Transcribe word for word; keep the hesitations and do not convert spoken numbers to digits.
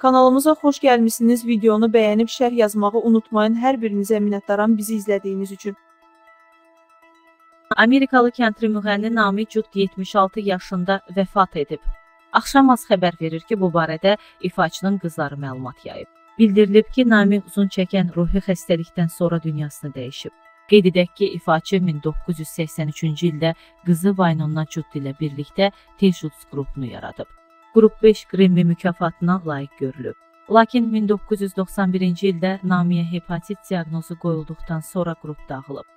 Kanalımıza xoş gəlmişsiniz. Videonu bəyənib şərh yazmağı unutmayın. Hər birinizə minnətdaram bizi izlədiyiniz üçün. Amerikalı kəntri müğənni Namiq Cud yetmiş altı yaşında vəfat edib. Axşamaz xəbər verir ki, bu barədə ifaçının qızları məlumat yayıb. Bildirilib ki, Namiq uzun çəkən ruhi xəstəlikdən sonra dünyasını dəyişib. Qeyd edək ki, ifaçı min doqquz yüz səksən üçüncü ildə qızı Vaynona Cud ilə birlikdə T-Shoots qrupunu yaradıb. Qrup beş Grammy mükafatına layiq görülüb. Lakin min doqquz yüz doxsan birinci ildə Namiqə hepatit diaqnozu qoyulduqdan sonra qrup dağılıb.